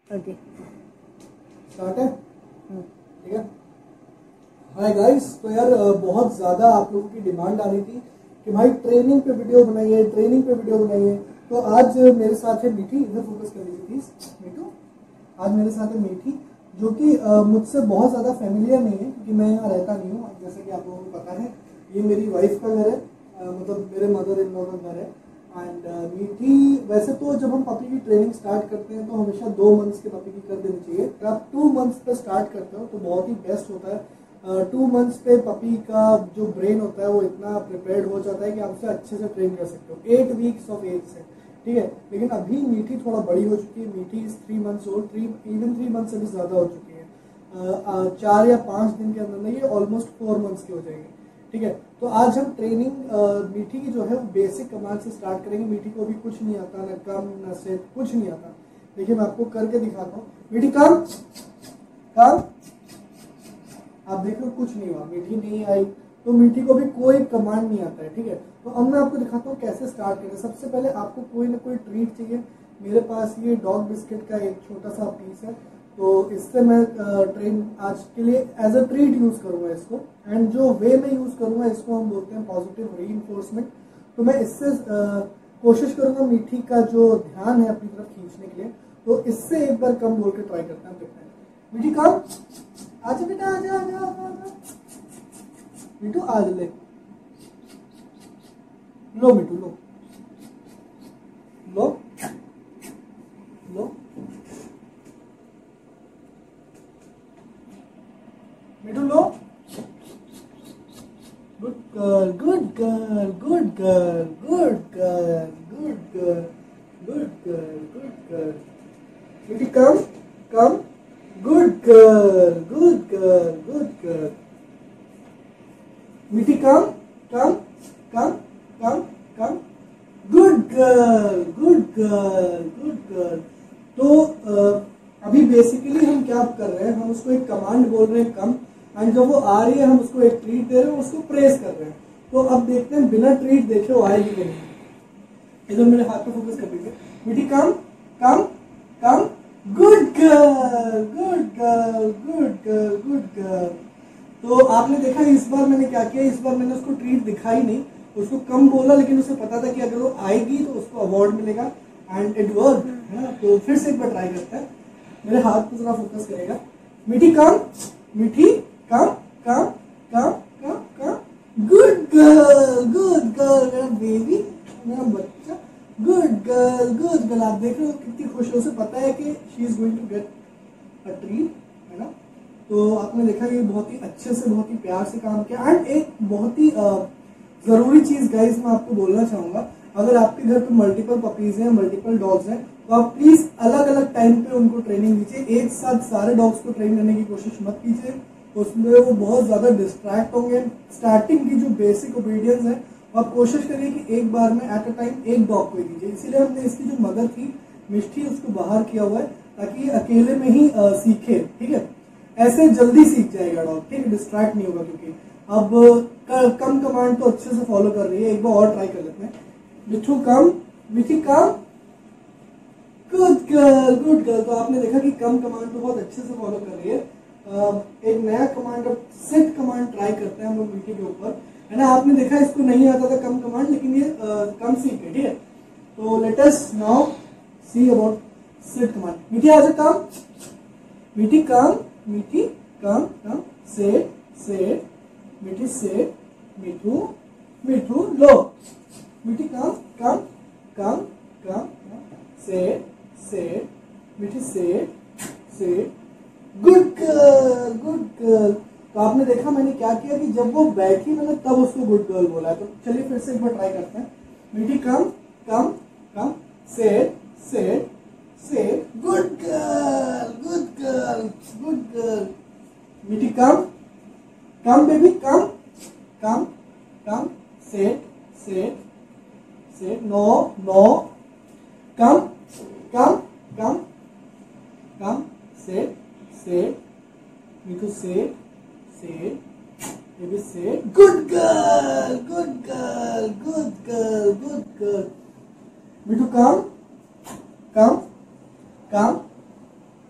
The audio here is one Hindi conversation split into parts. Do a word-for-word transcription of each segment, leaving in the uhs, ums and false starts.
ओके स्टार्ट है। ठीक है। हाय गाइस, तो यार बहुत ज़्यादा आप लोगों की डिमांड आ रही थी कि भाई ट्रेनिंग पे वीडियो बनाइए, ट्रेनिंग पे वीडियो बनाइए। तो आज मेरे साथ है मीठी, इधर फोकस कर लीजिए प्लीज। मीठू, आज मेरे साथ है मीठी, जो कि मुझसे बहुत ज़्यादा फैमिलियर नहीं है क्योंकि मैं यहाँ रहता नहीं हूँ। जैसे कि आप लोगों को पता है, ये मेरी वाइफ का घर है, मतलब मेरे मदर इन लॉ का घर है। एंड मीठी, वैसे तो जब हम पपी की ट्रेनिंग स्टार्ट करते हैं तो हमेशा दो मंथ्स के पपी की कर देनी चाहिए। अगर आप टू मंथ्स पे स्टार्ट करते हो तो बहुत ही बेस्ट होता है। टू uh, मंथ्स पे पपी का जो ब्रेन होता है वो इतना प्रिपेयर्ड हो जाता है कि आप उसे अच्छे से ट्रेन कर सकते हो एट वीक्स ऑफ एज से। ठीक है। लेकिन अभी मीठी थोड़ा बड़ी हो चुकी है। Meethi is three months old, three even three month से भी ज़्यादा हो चुकी है। uh, uh, चार या पाँच दिन के अंदर ये ऑलमोस्ट फोर मंथ्स की हो जाएगी। ठीक है। तो आज हम ट्रेनिंग मीठी की जो है बेसिक कमांड से स्टार्ट करेंगे। मीठी को भी कुछ नहीं आता, ना कम ना सेट, कुछ नहीं आता। देखिए मैं आपको करके दिखाता हूँ। मीठी कम कम, आप देख लो कुछ नहीं हुआ, मीठी नहीं आई। तो मीठी को भी कोई कमांड नहीं आता है। ठीक है। तो अब मैं आपको दिखाता हूँ कैसे स्टार्ट करें। सबसे पहले आपको कोई ना कोई ट्रीट चाहिए। मेरे पास ये डॉग बिस्किट का एक छोटा सा पीस है, तो इससे मैं ट्रेन आज के लिए एज अ ट्रीट यूज करूंगा इसको। एंड जो वे में यूज करूंगा इसको हम बोलते हैं पॉजिटिव रीइंफोर्समेंट। तो मैं इससे आ, कोशिश करूंगा मीठी का जो ध्यान है अपनी तरफ खींचने के लिए। तो इससे एक बार कम बोल के ट्राई करते हैं, देखते हैं। मीठी कम, आजा बेटा, आजा आजा आजा। मीठू आज ले लो, मीठू लो लो लो। मीठू लो। Good girl, good girl, good girl, good girl, good girl, good girl, good girl. Meethi come come, good girl, good girl, good girl. Meethi come come come come come, good girl, good girl, good girl. तो आ, अभी बेसिकली हम क्या कर रहे हैं, हम उसको एक कमांड बोल रहे हैं कम, एंड जब वो आ रही है हम उसको एक ट्रीट दे रहे हैं, उसको प्रेस कर रहे हैं। तो अब देखते हैं बिना ट्रीट देखे वो आएगी कि नहीं। इधर मेरे हाथ पे फोकस कर दीजिए। Meethi come come come, good girl, good girl, good girl, good girl. तो आपने देखा इस बार मैंने क्या किया, इस बार मैंने उसको ट्रीट दिखाई नहीं, उसको कम बोला, लेकिन उसे पता था कि अगर वो आएगी तो उसको अवार्ड मिलेगा। एंड इट वर्क है ना। तो फिर से एक बार ट्राई करते हैं। मेरे हाथ पे जरा फोकस करेगा। Meethi come, Meethi come come come come come, good girl, good girl, मेरा बेबी, मेरा बच्चा, गुड गर्ल, गुड गर्ल। आप देख रहे हो कितनी खुश है, उसे पता है कि she is going to get a treat, है ना। तो आपने देखा ये बहुत ही अच्छे से, बहुत ही प्यार से काम किया। एंड एक बहुत ही जरूरी चीज गाइस मैं आपको बोलना चाहूंगा, अगर आपके घर पे मल्टीपल पपीज हैं, मल्टीपल डॉग्स हैं, तो आप प्लीज अलग अलग टाइम पे उनको ट्रेनिंग दीजिए। एक साथ सारे डॉग्स को ट्रेन करने की कोशिश मत कीजिए, उसमें वो बहुत ज्यादा डिस्ट्रैक्ट होंगे। स्टार्टिंग की जो बेसिक ओबीडियंस है आप कोशिश करिए कि एक बार में एट अ टाइम एक डॉग को दीजिए। इसीलिए हमने इसकी जो मदर थी मिष्टी, उसको बाहर किया हुआ है ताकि ये अकेले में ही आ, सीखे। ठीक है। ऐसे जल्दी सीख जाएगा डॉग। ठीक है, डिस्ट्रैक्ट नहीं होगा। क्योंकि अब कम कमांड तो अच्छे से फॉलो कर रही है, एक बार और ट्राई कर लेते हैं। Mithu come, Meethi come, good girl, good girl. तो आपने देखा कि कम कमांड तो बहुत अच्छे से फॉलो कर रही है। uh, एक नया कमांड, अब सेट कमांड ट्राई करते हैं हम लोग मीठी के ऊपर, है ना। आपने देखा इसको नहीं आता था कम कमांड, लेकिन ये uh, कम सीख है। ठीक है। तो let us now see about sit command. Meethi आजा come, Meethi come, Meethi come come, sit sit, Meethi sit, Mithu Mithu लो, Meethi come come come come, sit sit, Meethi sit sit, good girl, good girl. तो आपने देखा मैंने क्या किया कि जब वो बैठी मैंने तब उसको गुड गर्ल बोला है। तो चलिए फिर से एक बार ट्राई करते हैं। Meethi come come come, sit sit sit, good girl, good girl, good girl. Meethi come come baby, come come come, sit sit sit, no no, come come come come, sit sit, Mithu sit sit, baby sit, good girl, good girl, good girl, good girl. Mithu come come come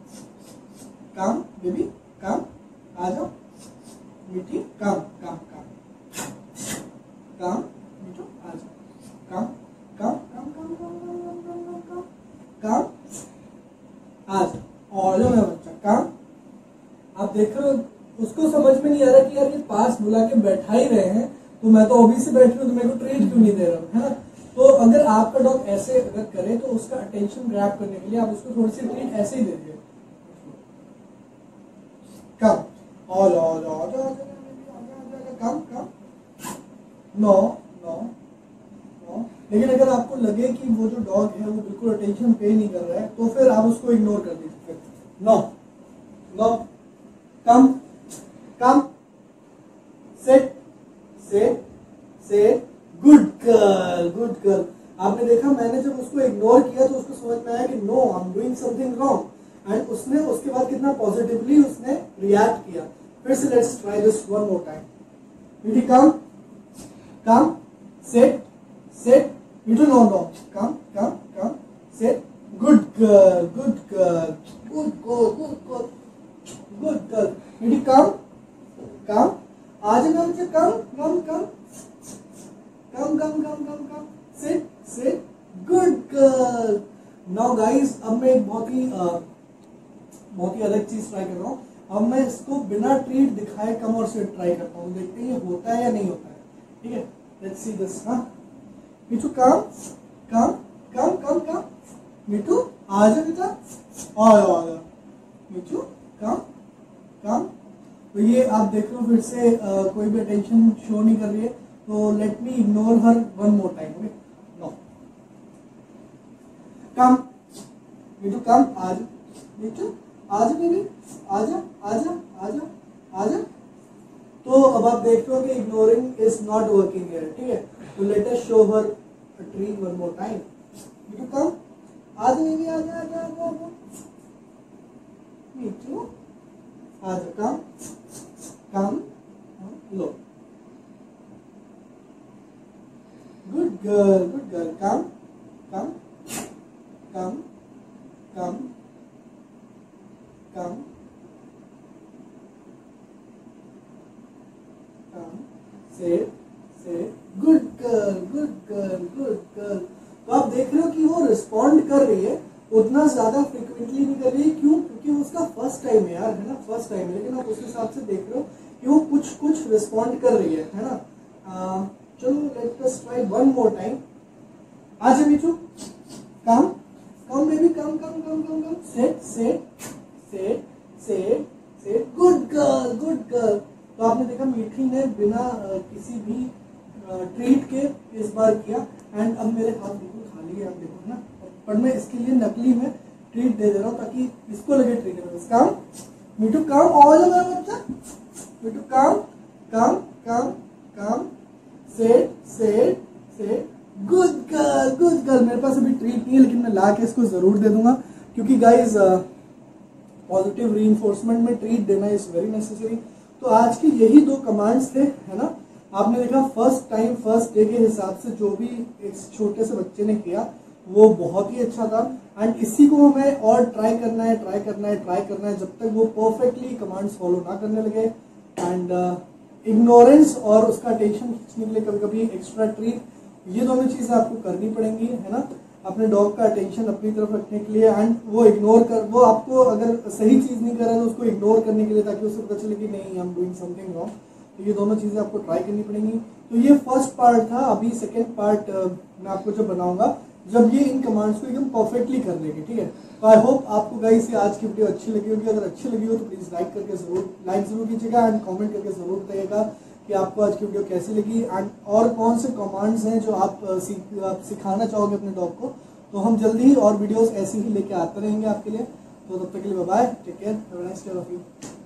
come Mithu आ जा, come come come come come come come come come come आ जा, और जो मेरा बच्चा कम। आप देख रहे हो उसको समझ में नहीं आ रहा कि यार ये पास बुला के बैठा ही रहे हैं, तो मैं तो ऑब्वियस से बैठ रही हूँ, तो मेरे को ट्रीट क्यों नहीं दे रहा हूँ, है ना। तो अगर आपका डॉग ऐसे अगर करे तो उसका अटेंशन ग्रैब करने के लिए आप उसको थोड़ी सी ट्रीट ऐसे ही दे दीजिए, कम और और और come come no no no. लेकिन अगर आपको लगे कि वो जो डॉग है वो बिल्कुल अटेंशन पे नहीं कर रहा है, तो फिर आप उसको इग्नोर कर दीजिए, फिर no no come come sit sit sit, good girl good girl. आपने देखा मैंने जब उसको इग्नोर किया तो उसको समझ में आया कि no I am doing something wrong, and उसने उसके बाद कितना पॉजिटिवली उसने रिएक्ट किया। फिर से let's try this one more time. Meethi come come sit sit, Mithu no no come come come sit, good girl good girl good girl good girl good girl. Meethi come come आ जाना मुझे, come come come come come come come come sit sit, good girl. Now guys अब मैं एक बहुत ही बहुत ही अलग चीज ट्राई कर रहा हूँ। अब मैं इसको बिना ट्रीट दिखाए कम और सिट ट्राई करता हूँ, देखते हैं ये होता है या नहीं होता है, ठीक है। Let's see this. हाँ Mithu come come come come come, Mithu आ जा बेटा, आ जा मीठू कम कम। तो ये आप देख लो फिर से आ, कोई भी अटेंशन शो नहीं कर रही है, तो let me ignore her one more time, okay. No come Mithu come, आज मीठू आज बेबी आजा आजा आजा आजा। तो अब आप देख रहे हो कि ignoring is not working here, ठीक है। तो let us show her a treat one more time. Mithu come आजा बेबी आजा आजा आजा, मीठू आजा कम कम लो, good girl good girl, come come come come come come sit sit, good girl good girl good girl. तो आप देख रहे हो कि वो रिस्पॉन्ड कर रही है, उतना ज्यादा फ्रिक्वेंटली नहीं कर रही है। क्यों? क्योंकि उसका फर्स्ट टाइम है यार, है ना, फर्स्ट टाइम है। लेकिन आप उस हिसाब से देख रहे हो कि वो कुछ कुछ रिस्पॉन्ड कर रही है, है ना। आ, चलो let us try one more time. आजा Mithu come come baby come come come come come, sit sit sit sit sit, good girl good girl. तो आपने देखा मीठी ने बिना आ, किसी भी ट्रीट के इस बार किया, एंड अब मेरे हाथ बिल्कुल खाली है, आप देखो ना। पर मैं इसके लिए नकली में ट्रीट दे दे रहा हूँ ताकि इसको लगे ट्रीट है। कम मीठू कम, और मेरा बच्चा Mithu come come come come, sit sit sit, good girl good girl. मेरे पास अभी ट्रीट नहीं है, लेकिन मैं ला के इसको जरूर दे दूंगा, क्योंकि गाइज पॉजिटिव रीइंफोर्समेंट में ट्रीट देना इज वेरी नेसेसरी। तो आज के यही दो कमांड्स थे, है ना। आपने देखा फर्स्ट टाइम फर्स्ट डे के हिसाब से जो भी इस छोटे से बच्चे ने किया वो बहुत ही अच्छा था, एंड इसी को हमें और ट्राई करना है ट्राई करना है ट्राई करना है जब तक वो परफेक्टली कमांड्स फॉलो ना करने लगे। एंड इग्नोरेंस uh, और उसका अटेंशन खींचने के लिए कभी कभी एक्स्ट्रा ट्रीट, ये दोनों चीजें आपको करनी पड़ेंगी, है ना। अपने डॉग का अटेंशन अपनी तरफ रखने के लिए, एंड वो इग्नोर कर वो आपको अगर सही चीज नहीं कर रहा है तो उसको इग्नोर करने के लिए, ताकि उसे पता चले कि नहीं I am doing something wrong. तो ये दोनों चीजें आपको ट्राई करनी पड़ेंगी। तो ये फर्स्ट पार्ट था। अभी सेकेंड पार्ट मैं आपको जब बनाऊंगा जब ये इन कमांड्स को एकदम परफेक्टली कर लेंगे, ठीक है। तो आई होप आपको गाइस ये आज की वीडियो अच्छी लगी होगी। अगर अच्छी लगी हो तो प्लीज लाइक करके जरूर लाइक जरूर कीजिएगा, एंड कमेंट करके जरूर बताइएगा कि आपको आज की वीडियो कैसी लगी, एंड और कौन से कमांड्स हैं जो आप, सीख, आप सिखाना चाहोगे अपने डॉग को। तो हम जल्दी ही और वीडियोस ऐसी ही लेके आते रहेंगे आपके लिए। तो तब तक के लिए bye bye, take care, have a nice day of you.